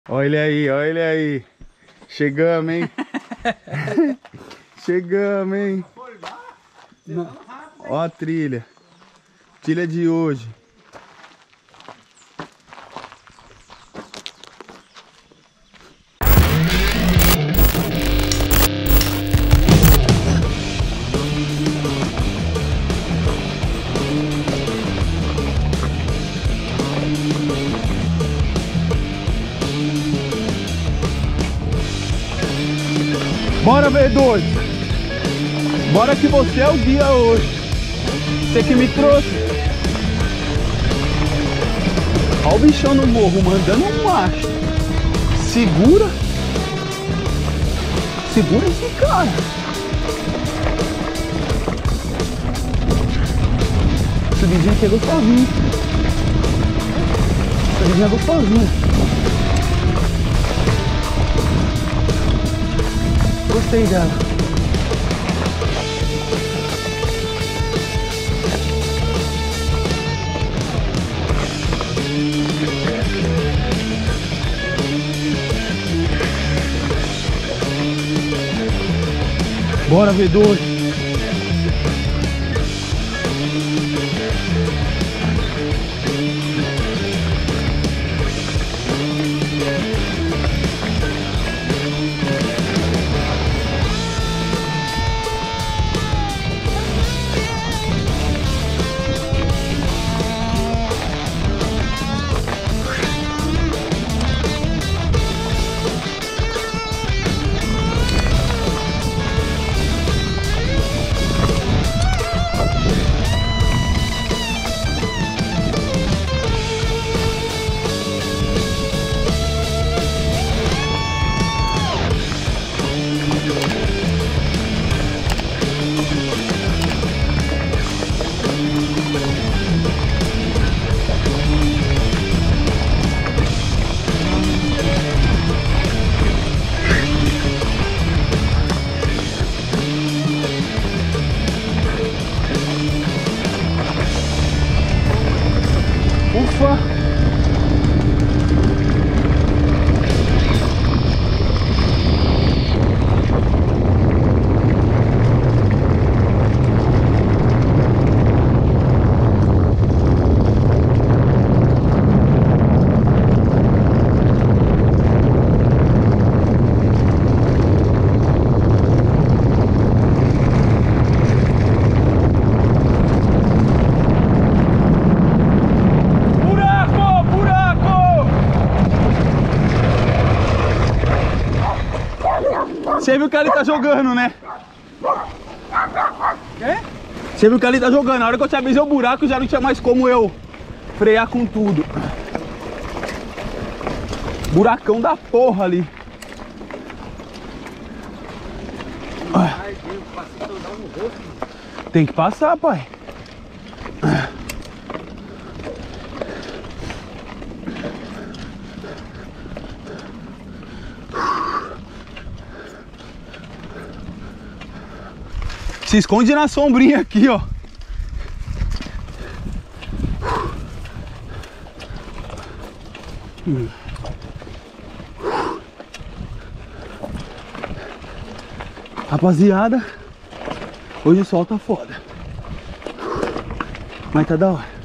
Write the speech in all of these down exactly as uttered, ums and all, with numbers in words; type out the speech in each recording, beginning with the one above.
Olha aí, olha aí. Chegamos, hein? Chegamos, hein? Ó a trilha. Trilha de hoje. Bora, V dois! Bora que você é o guia hoje! Você que me trouxe! Olha o bichão no morro, mandando um macho! Segura! Segura esse cara! Esse vizinho chegou sozinho! Esse vizinho chegou sozinho! Gostei dela. Bora, V dois. Ufa! Você viu que ele tá jogando, né? Quê? Você viu que ele tá jogando. Na hora que eu te avisei o buraco, já não tinha mais como eu frear com tudo. Buracão da porra ali. Tem que passar, pai. Se esconde na sombrinha aqui, ó. Rapaziada, hoje o sol tá foda. Mas tá da hora.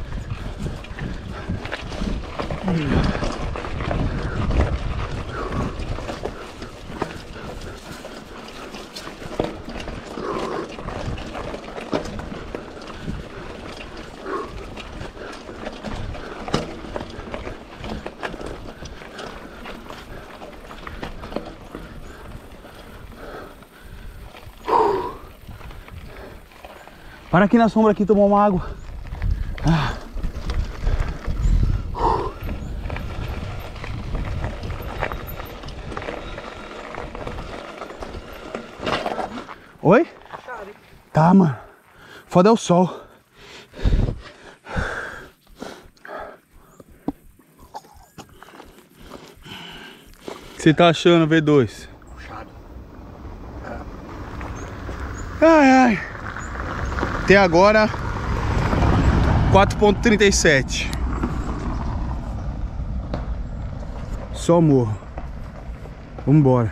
Para aqui na sombra aqui tomar uma água. Ah. Oi? Tá, mano. Foda é o sol. O que você tá achando, V dois? Puxado. Ai, ai. Até agora quatro ponto trinta e sete. só morro. Vambora.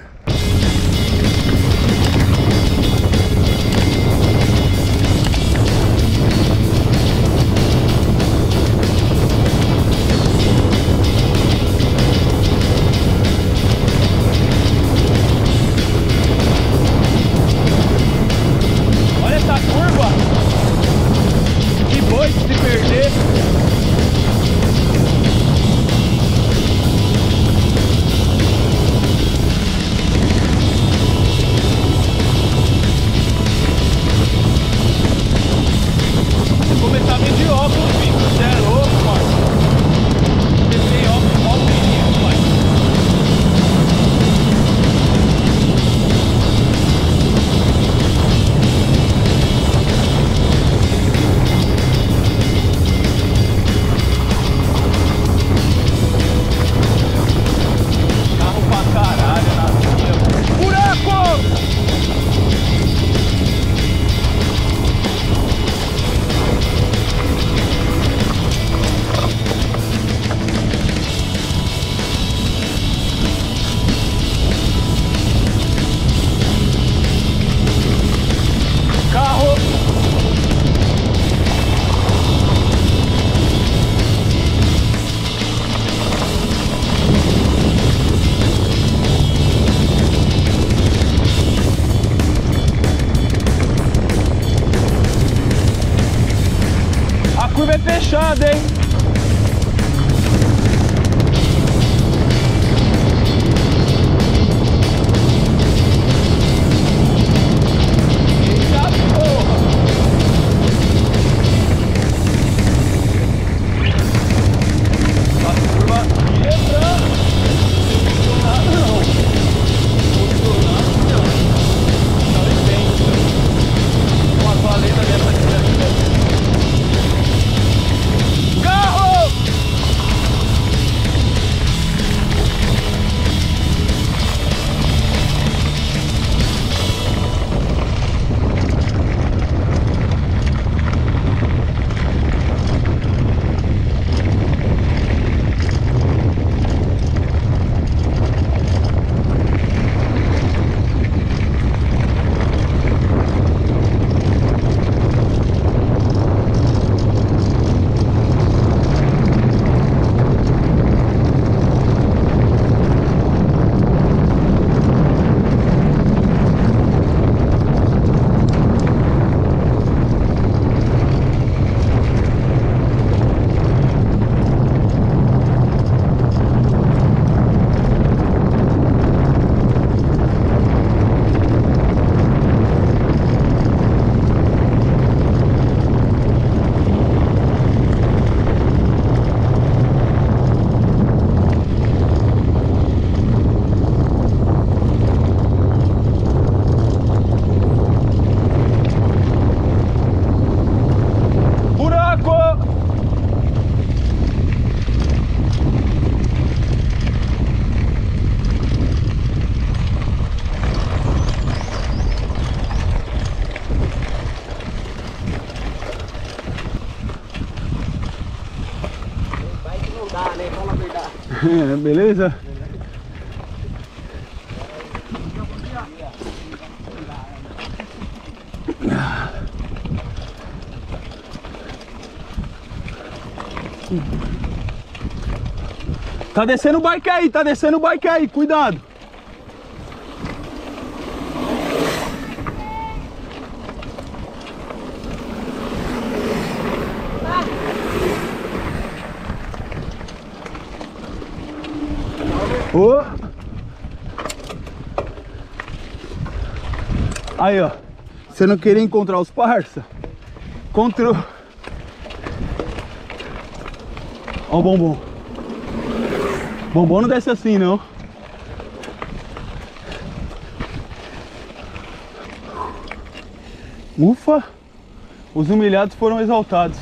Olha essa curva. Que boi de se perder. Começar a vir de óculos, bicho. Você é louco, mano. Você tem óculos, qual o perigo, pai? Carro pra caralho na via. Buraco! Carro. A curva é fechada, hein? Eita porra! A curva quebrando. Funcionar não. Funcionar não. Não entendo. Uma valeta dessa aqui. Carro! Beleza? Tá descendo o bike aí, tá descendo o bike aí, cuidado. Ô! Aí, ó. Você não queria encontrar os parça? Encontrou. Ó o bombom. Bombom não desce assim, não. Ufa! Os humilhados foram exaltados.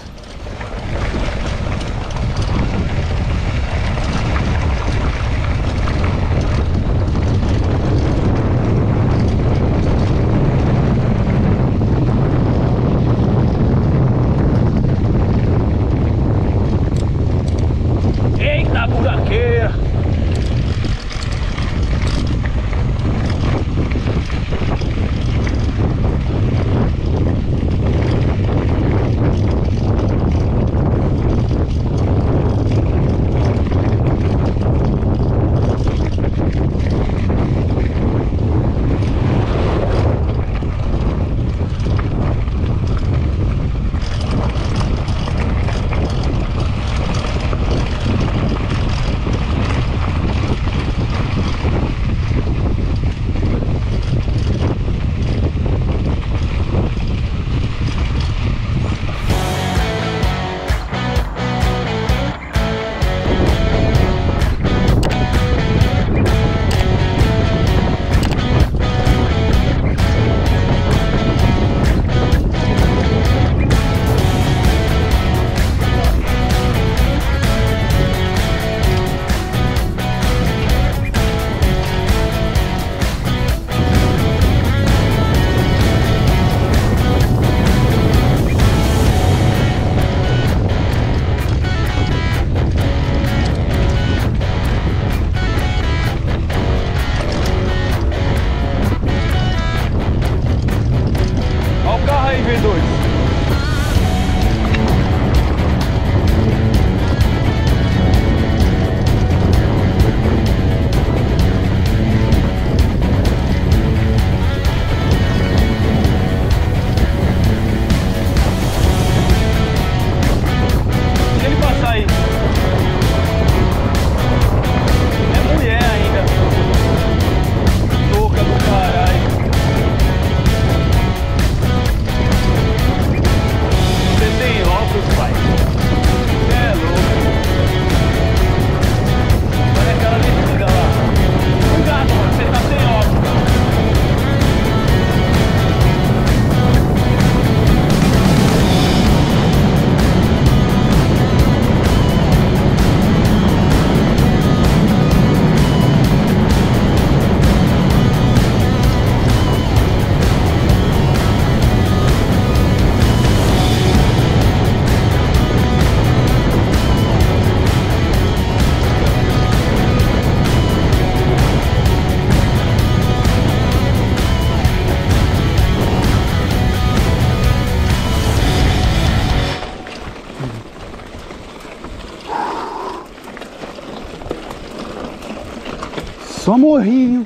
Só morrinho.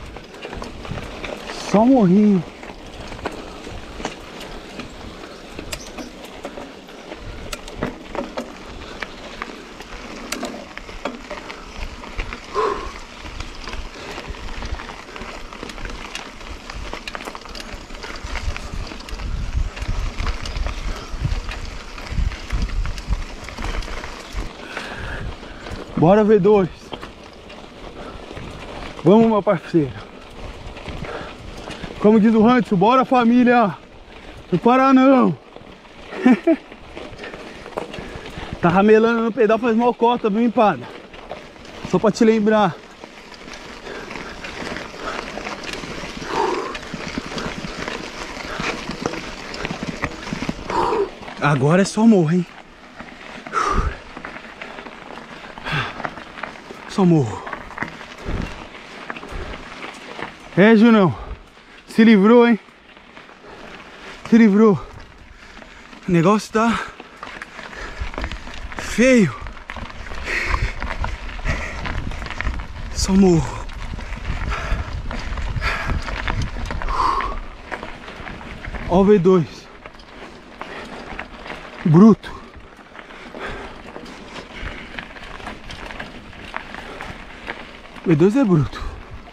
Só morrinho. Bora V dois. Vamos, meu parceiro. Como diz o Hanson, bora família. Não para não. Tá ramelando no pedal, faz mal cota, viu, empada? Só pra te lembrar. Agora é só morro, hein? Só morro. É, Junão. Se livrou, hein? Se livrou. O negócio tá feio. Só morro. Ó o V dois. Bruto. V dois é bruto.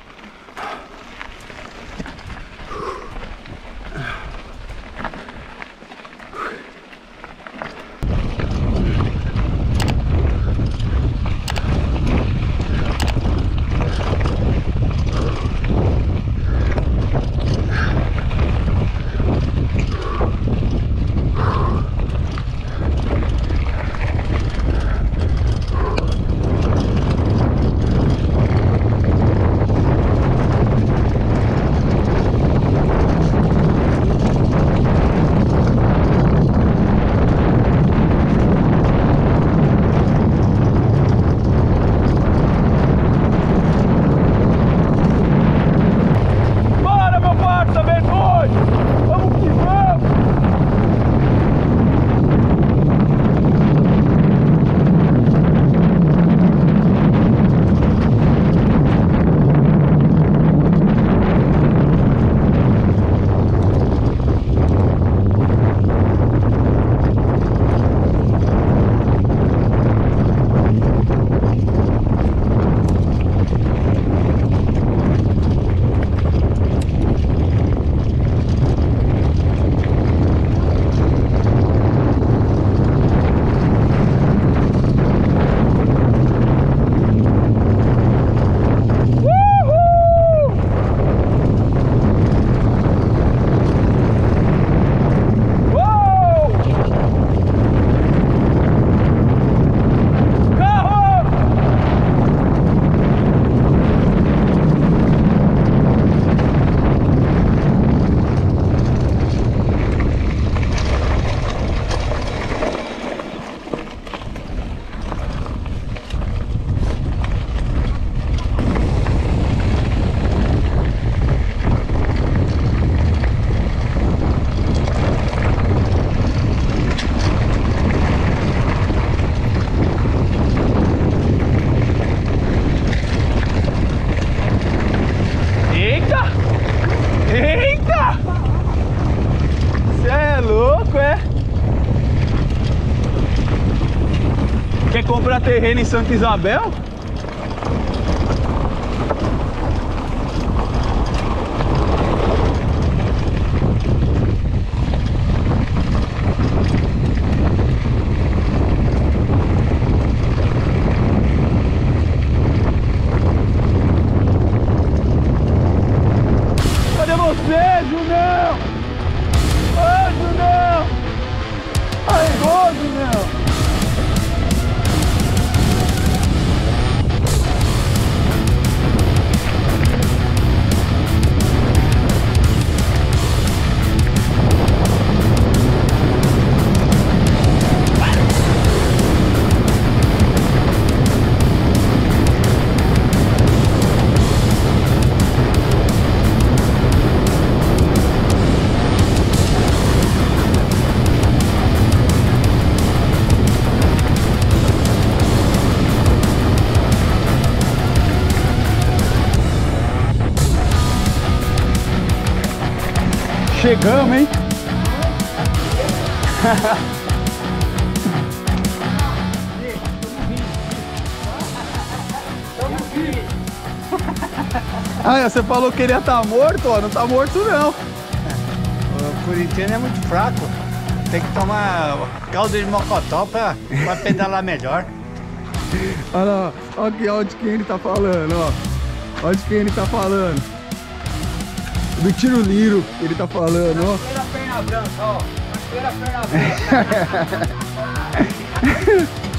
Comprar terreno em Santa Isabel? Cadê você, Junão? Ô, Junão! Arregou, Junão! Chegamos, hein? Ah, você falou que ele ia estar morto, ó. Não tá morto, não. O corintiano é muito fraco. Tem que tomar caldo de mocotó pra, pra pedalar melhor. Olha lá, olha aqui, olha de quem ele tá falando, ó. Olha de quem ele tá falando. Do Tiro Liro, ele tá falando, ó. Primeira perna branca, ó. Primeira perna branca.